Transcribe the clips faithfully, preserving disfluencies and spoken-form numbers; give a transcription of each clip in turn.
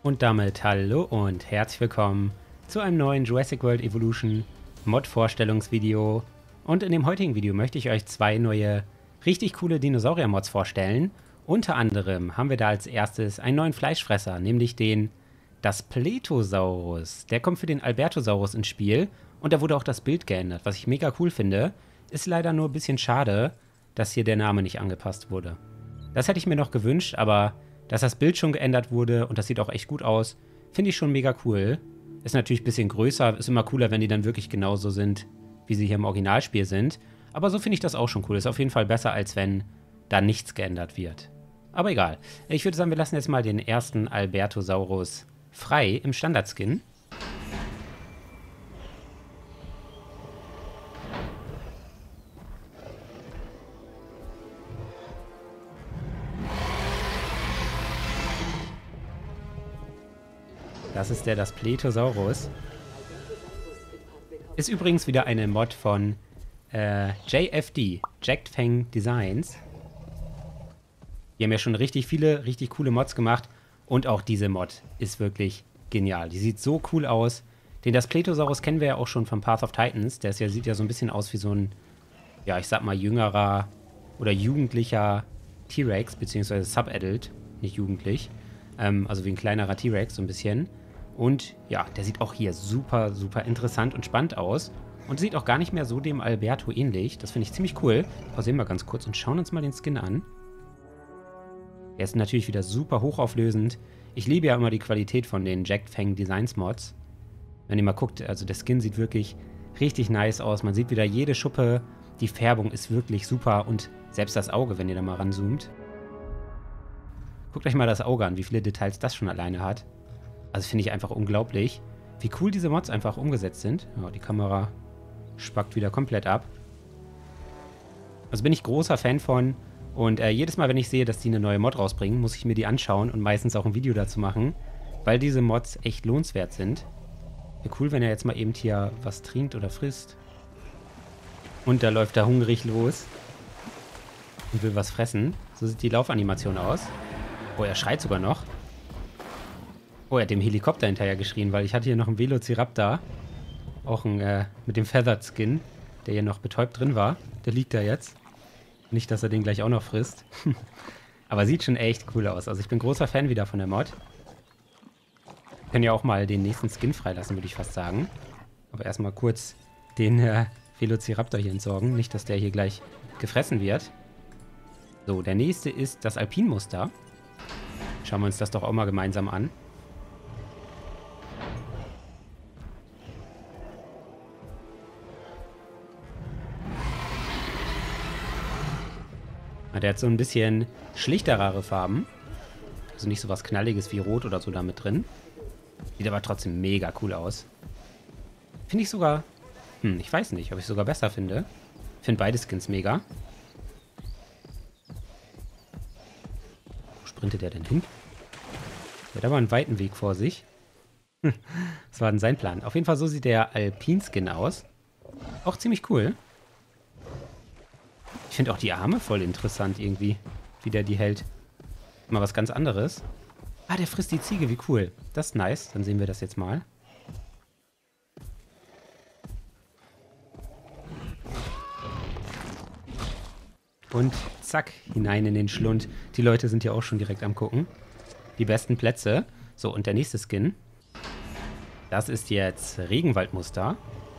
Und damit hallo und herzlich willkommen zu einem neuen Jurassic World Evolution Mod-Vorstellungsvideo. Und in dem heutigen Video möchte ich euch zwei neue, richtig coole Dinosaurier-Mods vorstellen. Unter anderem haben wir da als erstes einen neuen Fleischfresser, nämlich den Daspletosaurus. Der kommt für den Albertosaurus ins Spiel und da wurde auch das Bild geändert, was ich mega cool finde. Ist leider nur ein bisschen schade, dass hier der Name nicht angepasst wurde. Das hätte ich mir noch gewünscht, aber dass das Bild schon geändert wurde und das sieht auch echt gut aus, finde ich schon mega cool. Ist natürlich ein bisschen größer, ist immer cooler, wenn die dann wirklich genauso sind, wie sie hier im Originalspiel sind. Aber so finde ich das auch schon cool. Ist auf jeden Fall besser, als wenn da nichts geändert wird. Aber egal. Ich würde sagen, wir lassen jetzt mal den ersten Albertosaurus frei im Standardskin. Das ist der Daspletosaurus. Ist übrigens wieder eine Mod von äh, J F D, Jacked Fang Designs. Die haben ja schon richtig viele, richtig coole Mods gemacht. Und auch diese Mod ist wirklich genial. Die sieht so cool aus. Den Daspletosaurus kennen wir ja auch schon von Path of Titans. Der ist ja, sieht ja so ein bisschen aus wie so ein, ja, ich sag mal, jüngerer oder jugendlicher T-Rex, beziehungsweise Sub-Adult, nicht jugendlich. Ähm, also wie ein kleinerer T-Rex, so ein bisschen. Und ja, der sieht auch hier super, super interessant und spannend aus. Und sieht auch gar nicht mehr so dem Alberto ähnlich. Das finde ich ziemlich cool. Pausieren wir ganz kurz und schauen uns mal den Skin an. Der ist natürlich wieder super hochauflösend. Ich liebe ja immer die Qualität von den Jacked Fang Designs Mods. Wenn ihr mal guckt, also der Skin sieht wirklich richtig nice aus. Man sieht wieder jede Schuppe. Die Färbung ist wirklich super. Und selbst das Auge, wenn ihr da mal ranzoomt. Guckt euch mal das Auge an, wie viele Details das schon alleine hat. Also finde ich einfach unglaublich, wie cool diese Mods einfach umgesetzt sind. Ja, die Kamera spackt wieder komplett ab. Also bin ich großer Fan von. Und äh, jedes Mal, wenn ich sehe, dass die eine neue Mod rausbringen, muss ich mir die anschauen und meistens auch ein Video dazu machen, weil diese Mods echt lohnenswert sind. Wäre cool, wenn er jetzt mal eben hier was trinkt oder frisst. Und da läuft er hungrig los und will was fressen. So sieht die Laufanimation aus. Oh, er schreit sogar noch. Oh, er hat dem Helikopter hinterher geschrien, weil ich hatte hier noch einen Velociraptor. Auch ein, äh, mit dem Feathered Skin, der hier noch betäubt drin war. Der liegt da jetzt. Nicht, dass er den gleich auch noch frisst. Aber sieht schon echt cool aus. Also ich bin großer Fan wieder von der Mod. Wir können ja auch mal den nächsten Skin freilassen, würde ich fast sagen. Aber erstmal kurz den äh, Velociraptor hier entsorgen. Nicht, dass der hier gleich gefressen wird. So, der nächste ist das Alpinmuster. Schauen wir uns das doch auch mal gemeinsam an. Der hat so ein bisschen schlichterere Farben. Also nicht so was Knalliges wie Rot oder so da mit drin. Sieht aber trotzdem mega cool aus. Finde ich sogar... Hm, ich weiß nicht, ob ich es sogar besser finde. Finde beide Skins mega. Wo sprintet der denn hin? Der hat aber einen weiten Weg vor sich. Was war denn sein Plan? Auf jeden Fall so sieht der Alpin-Skin aus. Auch ziemlich cool. Ich finde auch die Arme voll interessant irgendwie, wie der die hält. Mal was ganz anderes. Ah, der frisst die Ziege, wie cool. Das ist nice, dann sehen wir das jetzt mal. Und zack, hinein in den Schlund. Die Leute sind ja auch schon direkt am gucken. Die besten Plätze. So, und der nächste Skin. Das ist jetzt Regenwaldmuster.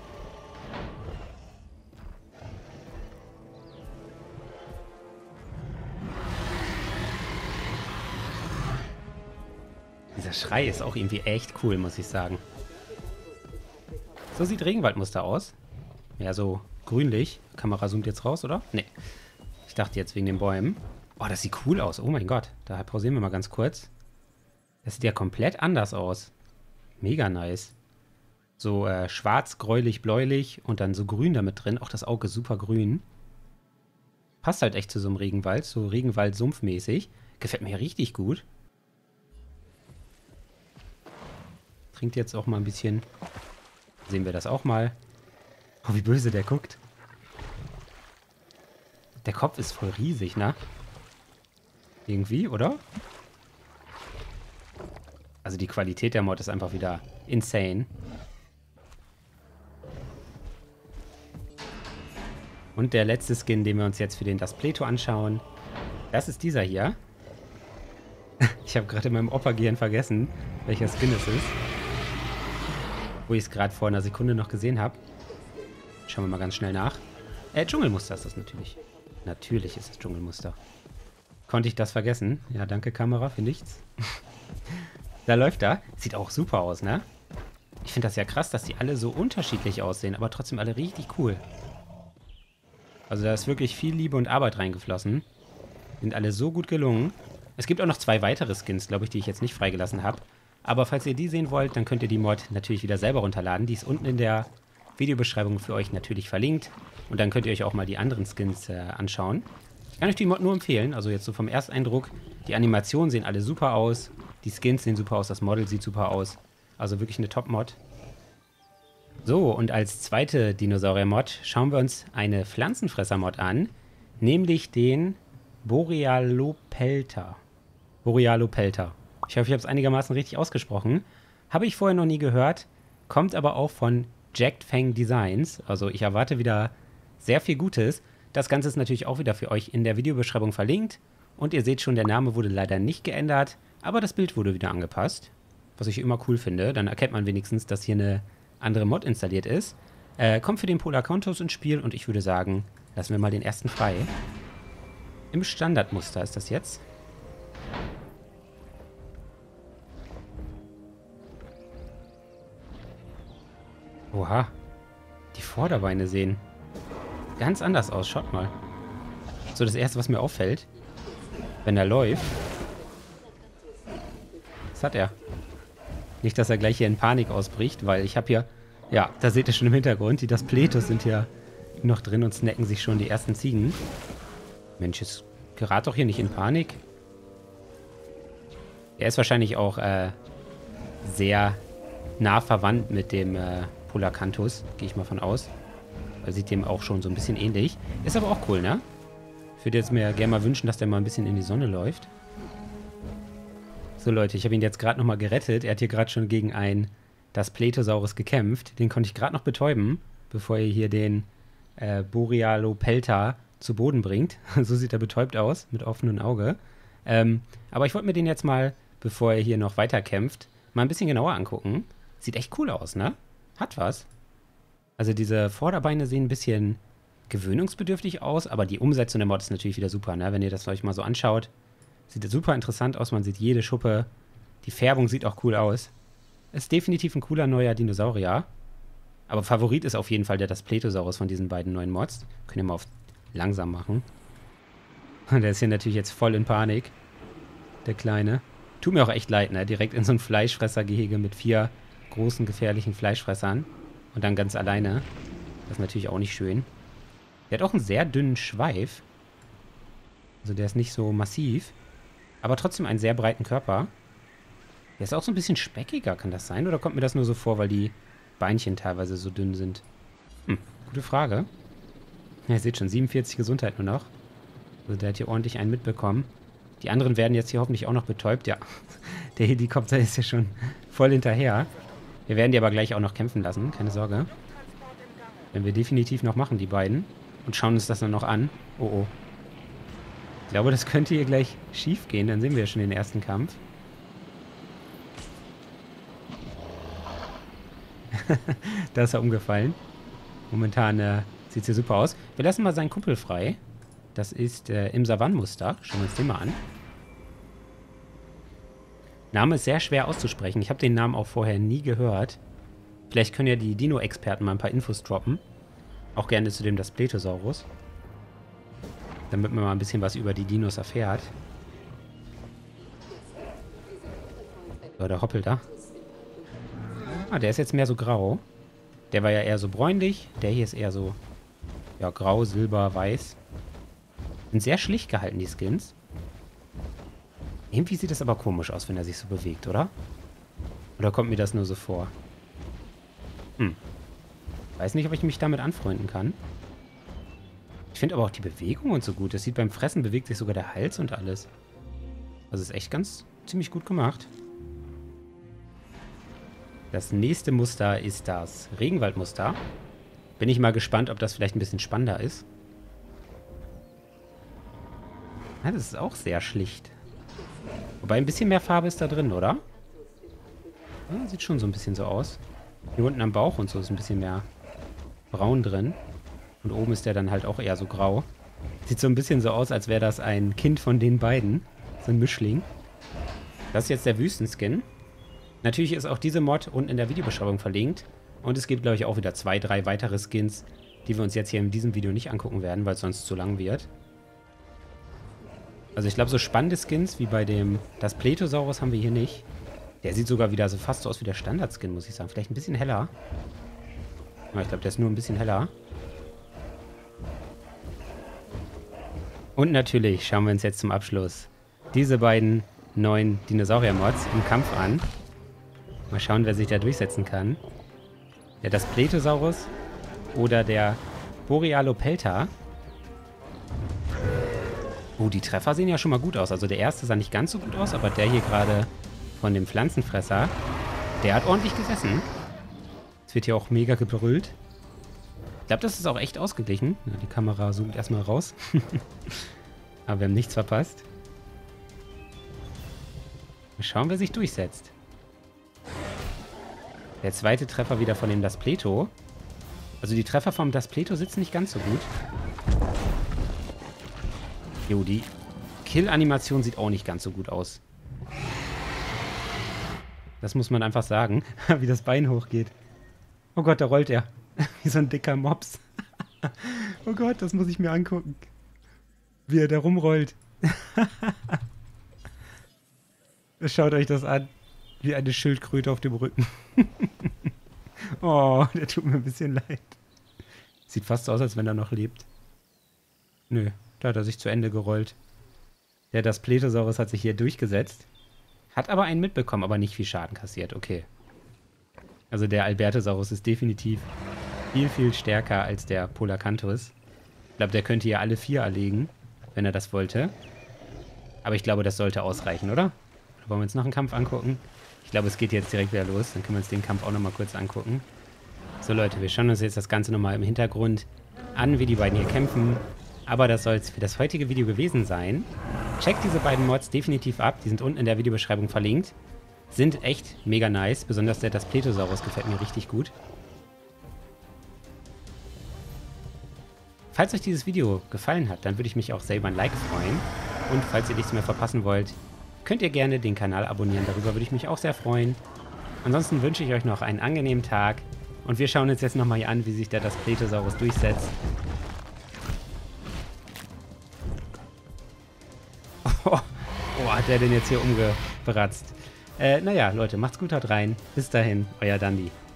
Dieser Schrei ist auch irgendwie echt cool, muss ich sagen. So sieht Regenwaldmuster aus. Ja, so grünlich. Kamera zoomt jetzt raus, oder? Nee. Ich dachte jetzt wegen den Bäumen. Oh, das sieht cool aus. Oh mein Gott. Da pausieren wir mal ganz kurz. Das sieht ja komplett anders aus. Mega nice. So äh, schwarz, gräulich, bläulich und dann so grün damit drin. Auch das Auge super grün. Passt halt echt zu so einem Regenwald. So Regenwald-Sumpfmäßig. Gefällt mir richtig gut. Trinkt jetzt auch mal ein bisschen. Sehen wir das auch mal. Oh, wie böse der guckt. Der Kopf ist voll riesig, ne? Irgendwie, oder? Also die Qualität der Mod ist einfach wieder insane. Und der letzte Skin, den wir uns jetzt für den Dustplato anschauen, das ist dieser hier. Ich habe gerade in meinem Opa-Gehirn vergessen, welcher Skin es ist. Wo ich es gerade vor einer Sekunde noch gesehen habe. Schauen wir mal ganz schnell nach. Äh, Dschungelmuster ist das natürlich. Natürlich ist es Dschungelmuster. Konnte ich das vergessen? Ja, danke Kamera für nichts. Da läuft er. Sieht auch super aus, ne? Ich finde das ja krass, dass die alle so unterschiedlich aussehen, aber trotzdem alle richtig cool. Also da ist wirklich viel Liebe und Arbeit reingeflossen. Sind alle so gut gelungen. Es gibt auch noch zwei weitere Skins, glaube ich, die ich jetzt nicht freigelassen habe. Aber falls ihr die sehen wollt, dann könnt ihr die Mod natürlich wieder selber runterladen. Die ist unten in der Videobeschreibung für euch natürlich verlinkt. Und dann könnt ihr euch auch mal die anderen Skins äh, anschauen. Ich kann euch die Mod nur empfehlen. Also jetzt so vom Ersteindruck. Die Animationen sehen alle super aus. Die Skins sehen super aus. Das Model sieht super aus. Also wirklich eine Top-Mod. So, und als zweite Dinosaurier-Mod schauen wir uns eine Pflanzenfresser-Mod an. Nämlich den Borealopelta. Borealopelta. Ich hoffe, ich habe es einigermaßen richtig ausgesprochen. Habe ich vorher noch nie gehört. Kommt aber auch von Jacked Fang Designs. Also ich erwarte wieder sehr viel Gutes. Das Ganze ist natürlich auch wieder für euch in der Videobeschreibung verlinkt. Und ihr seht schon, der Name wurde leider nicht geändert. Aber das Bild wurde wieder angepasst. Was ich immer cool finde. Dann erkennt man wenigstens, dass hier eine andere Mod installiert ist. Äh, kommt für den Polarkantos ins Spiel. Und ich würde sagen, lassen wir mal den ersten frei. Im Standardmuster ist das jetzt. Oha. Die Vorderbeine sehen ganz anders aus. Schaut mal. So, das Erste, was mir auffällt, wenn er läuft. Was hat er? Nicht, dass er gleich hier in Panik ausbricht, weil ich habe hier... Ja, da seht ihr schon im Hintergrund, die Dustplatos sind hier noch drin und snacken sich schon die ersten Ziegen. Mensch, jetzt gerät doch hier nicht in Panik. Er ist wahrscheinlich auch äh, sehr nah verwandt mit dem äh, Polarkantos, gehe ich mal von aus. Er sieht dem auch schon so ein bisschen ähnlich. Ist aber auch cool, ne? Ich würde jetzt mir gerne mal wünschen, dass der mal ein bisschen in die Sonne läuft. So Leute, ich habe ihn jetzt gerade nochmal gerettet. Er hat hier gerade schon gegen ein Daspletosaurus gekämpft. Den konnte ich gerade noch betäuben, bevor er hier den äh, Borealopelta zu Boden bringt. So sieht er betäubt aus, mit offenem Auge. Ähm, aber ich wollte mir den jetzt mal, bevor er hier noch weiter kämpft, mal ein bisschen genauer angucken. Sieht echt cool aus, ne? Hat was. Also diese Vorderbeine sehen ein bisschen gewöhnungsbedürftig aus, aber die Umsetzung der Mod ist natürlich wieder super, ne? Wenn ihr das euch mal so anschaut. Sieht super interessant aus, man sieht jede Schuppe. Die Färbung sieht auch cool aus. Ist definitiv ein cooler neuer Dinosaurier. Aber Favorit ist auf jeden Fall der Daspletosaurus von diesen beiden neuen Mods. Können wir mal auf langsam machen. Der ist hier natürlich jetzt voll in Panik. Der Kleine. Tut mir auch echt leid, ne? Direkt in so ein Fleischfressergehege mit vier großen, gefährlichen Fleischfressern. Und dann ganz alleine. Das ist natürlich auch nicht schön. Der hat auch einen sehr dünnen Schweif. Also der ist nicht so massiv. Aber trotzdem einen sehr breiten Körper. Der ist auch so ein bisschen speckiger, kann das sein? Oder kommt mir das nur so vor, weil die Beinchen teilweise so dünn sind? Hm, gute Frage. Ja, ihr seht schon, siebenundvierzig Gesundheit nur noch. Also der hat hier ordentlich einen mitbekommen. Die anderen werden jetzt hier hoffentlich auch noch betäubt. Ja, der Helikopter ist ja schon voll hinterher. Wir werden die aber gleich auch noch kämpfen lassen, keine Sorge. Werden wir definitiv noch machen, die beiden. Und schauen uns das dann noch an. Oh, oh. Ich glaube, das könnte hier gleich schief gehen. Dann sehen wir ja schon den ersten Kampf. Da ist er umgefallen. Momentan äh, sieht es hier super aus. Wir lassen mal seinen Kumpel frei. Das ist äh, im Savannenmuster. Schauen wir uns den mal an. Name ist sehr schwer auszusprechen. Ich habe den Namen auch vorher nie gehört. Vielleicht können ja die Dino-Experten mal ein paar Infos droppen. Auch gerne zu dem Daspletosaurus. Damit man mal ein bisschen was über die Dinos erfährt. So, der hoppelt da. Ah, der ist jetzt mehr so grau. Der war ja eher so bräunlich. Der hier ist eher so, ja, grau, silber, weiß. Sind sehr schlicht gehalten, die Skins. Irgendwie sieht das aber komisch aus, wenn er sich so bewegt, oder? Oder kommt mir das nur so vor? Hm. Weiß nicht, ob ich mich damit anfreunden kann. Ich finde aber auch die Bewegung und so gut. Das sieht beim Fressen, bewegt sich sogar der Hals und alles. Also ist echt ganz ziemlich gut gemacht. Das nächste Muster ist das Regenwaldmuster. Bin ich mal gespannt, ob das vielleicht ein bisschen spannender ist. Ja, das ist auch sehr schlicht. Wobei ein bisschen mehr Farbe ist da drin, oder? Ja, sieht schon so ein bisschen so aus. Hier unten am Bauch und so ist ein bisschen mehr braun drin. Und oben ist der dann halt auch eher so grau. Sieht so ein bisschen so aus, als wäre das ein Kind von den beiden. So ein Mischling. Das ist jetzt der Wüstenskin. Natürlich ist auch diese Mod unten in der Videobeschreibung verlinkt. Und es gibt, glaube ich, auch wieder zwei, drei weitere Skins, die wir uns jetzt hier in diesem Video nicht angucken werden, weil es sonst zu lang wird. Also ich glaube, so spannende Skins wie bei dem das Pletosaurus haben wir hier nicht. Der sieht sogar wieder so fast so aus wie der Standard-Skin, muss ich sagen. Vielleicht ein bisschen heller. Aber ich glaube, der ist nur ein bisschen heller. Und natürlich schauen wir uns jetzt zum Abschluss diese beiden neuen Dinosaurier-Mods im Kampf an. Mal schauen, wer sich da durchsetzen kann. Der das Pletosaurus oder der Borealopelta. Oh, die Treffer sehen ja schon mal gut aus. Also der erste sah nicht ganz so gut aus, aber der hier gerade von dem Pflanzenfresser, der hat ordentlich gesessen. Es wird hier auch mega gebrüllt. Ich glaube, das ist auch echt ausgeglichen. Ja, die Kamera zoomt erstmal raus. Aber wir haben nichts verpasst. Mal schauen, wer sich durchsetzt. Der zweite Treffer wieder von dem Das Pleto. Also die Treffer vom Das Pleto sitzen nicht ganz so gut. Jo, die Kill-Animation sieht auch nicht ganz so gut aus. Das muss man einfach sagen, wie das Bein hochgeht. Oh Gott, da rollt er. Wie so ein dicker Mops. Oh Gott, das muss ich mir angucken. Wie er da rumrollt. Schaut euch das an. Wie eine Schildkröte auf dem Rücken. Oh, der tut mir ein bisschen leid. Sieht fast so aus, als wenn er noch lebt. Nö, da hat er sich zu Ende gerollt. Der Das Pletosaurus hat sich hier durchgesetzt. Hat aber einen mitbekommen, aber nicht viel Schaden kassiert. Okay. Also der Albertosaurus ist definitiv viel, viel stärker als der Polacanthus. Ich glaube, der könnte hier alle vier erlegen, wenn er das wollte. Aber ich glaube, das sollte ausreichen, oder? Oder wollen wir uns noch einen Kampf angucken? Ich glaube, es geht jetzt direkt wieder los. Dann können wir uns den Kampf auch nochmal kurz angucken. So Leute, wir schauen uns jetzt das Ganze nochmal im Hintergrund an, wie die beiden hier kämpfen. Aber das soll es für das heutige Video gewesen sein. Checkt diese beiden Mods definitiv ab. Die sind unten in der Videobeschreibung verlinkt. Sind echt mega nice. Besonders der Das Pletosaurus gefällt mir richtig gut. Falls euch dieses Video gefallen hat, dann würde ich mich auch selber ein Like freuen. Und falls ihr nichts mehr verpassen wollt, könnt ihr gerne den Kanal abonnieren. Darüber würde ich mich auch sehr freuen. Ansonsten wünsche ich euch noch einen angenehmen Tag. Und wir schauen uns jetzt nochmal hier an, wie sich der Das Pletosaurus durchsetzt. Oh, oh, hat der denn jetzt hier umgebratzt? Äh, naja, Leute, macht's gut, haut rein. Bis dahin, euer Dandi.